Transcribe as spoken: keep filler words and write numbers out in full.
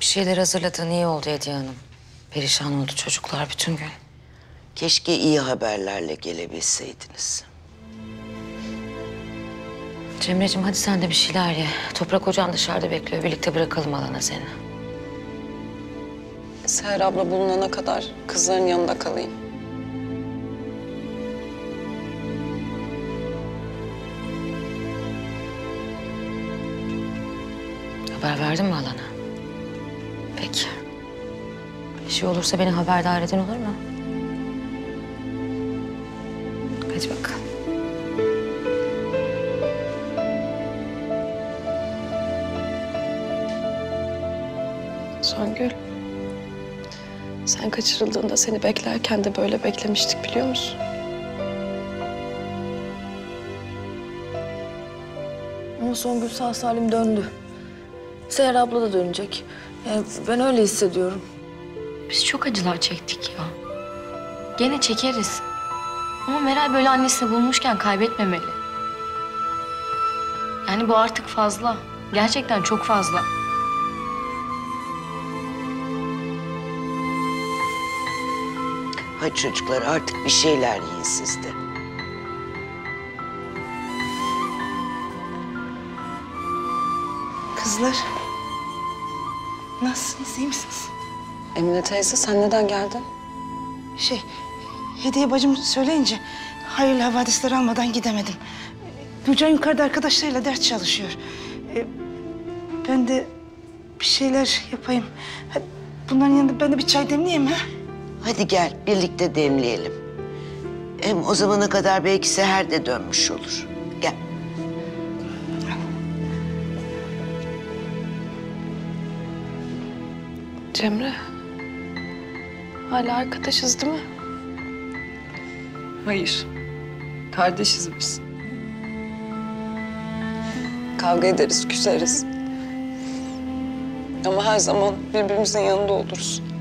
Bir şeyler hazırladığın iyi oldu Hediye Hanım. Perişan oldu çocuklar bütün gün. Keşke iyi haberlerle gelebilseydiniz. Cemre'ciğim hadi sen de bir şeyler ye. Toprak Hocam dışarıda bekliyor. Birlikte bırakalım alana seni. Seher abla bulunana kadar kızların yanında kalayım. Haber verdin mi alana? Peki. Bir şey olursa beni haberdar edin olur mu? Hadi bakalım. Songül, sen kaçırıldığında seni beklerken de böyle beklemiştik biliyor musun? Ama Songül sağ salim döndü. Seher abla da dönecek. Yani ben öyle hissediyorum. Biz çok acılar çektik ya. Gene çekeriz. Ama Meral böyle annesini bulmuşken kaybetmemeli. Yani bu artık fazla. Gerçekten çok fazla. Hadi çocuklar artık bir şeyler yiyin siz de. Kızlar, nasılsınız, iyi misiniz? Emine teyze sen neden geldin? Şey, Hediye bacım söyleyince hayırlı havadisleri almadan gidemedim. Gülcan yukarıda arkadaşlarıyla ders çalışıyor. Ee, ben de bir şeyler yapayım. Ha, bunların yanında ben de bir çay demleyeyim ha? Hadi gel birlikte demleyelim. Hem o zamana kadar belki Seher de dönmüş olur. Gel. Cemre, hala arkadaşız değil mi? Hayır, kardeşiz biz. Kavga ederiz, küseriz. Ama her zaman birbirimizin yanında oluruz.